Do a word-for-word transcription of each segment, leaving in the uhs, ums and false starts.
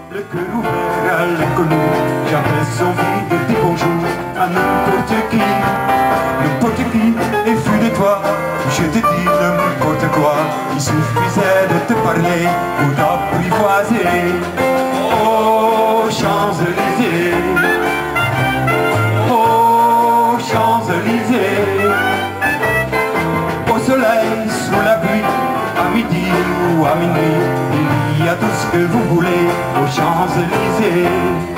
Le cœur ouvert à l'inconnu, j'avais envie de dire bonjour à n'importe qui, n'importe qui, et fut de toi, je te dis n'importe quoi. Il suffisait de te parler pour t'apprivoiser. Oh, Champs-Élysées, oh, Champs-Élysées, au soleil, sous la pluie, à midi ou à minuit, il y a tout ce que vous voulez aux Champs-Élysées.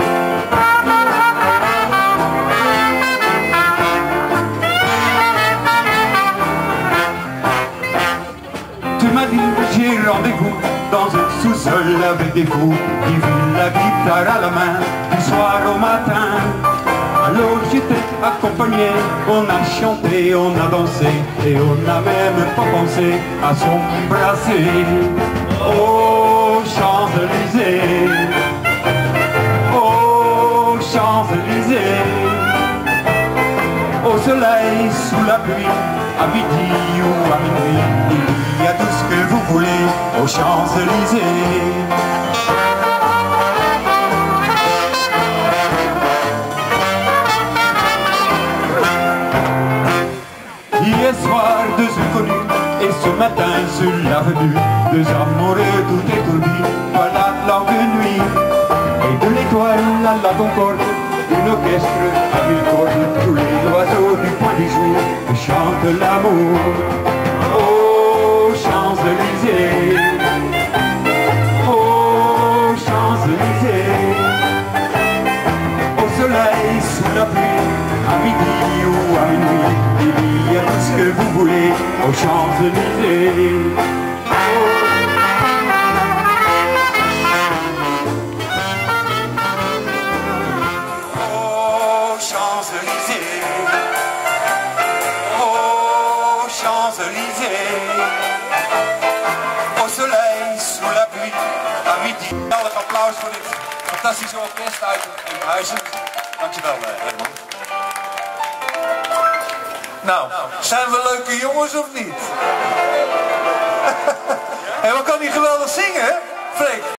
Tu m'as dit j'ai rendez-vous dans un sous-sol avec des fous qui vivent la guitare à la main du soir au matin. Alors j'étais accompagné, on a chanté, on a dansé et on n'a même pas pensé à s'embrasser. Oh, Champs-Élysées, oh, Champs-Élysées, au soleil, sous la pluie, à midi ou à minuit, il y a tout ce que vous voulez aux Champs-Élysées. Hier soir, deux inconnus, et ce matin sur l'avenue, deux amoureux tout étourdis par la longue nuit. Et de l'étoile à la concorde, une orchestre à mille cordes, tous les oiseaux du point du jour chantent l'amour. Oh, Champs-Élysées, oh, Champs-Élysées, au soleil, sous la pluie, à midi ou à minuit, il y a tout ce que vous voulez aux Champs-Élysées. Oh, Champs-Élysées, oh, Champs-Élysées, au soleil, sous la pluie, à midi. Geweldig applaus voor dit fantastische orkest uit Eemhuizen. Dankjewel, Herman. Nou, zijn we leuke jongens of niet? Hé, hey, wat kan die geweldig zingen, hè? Freek?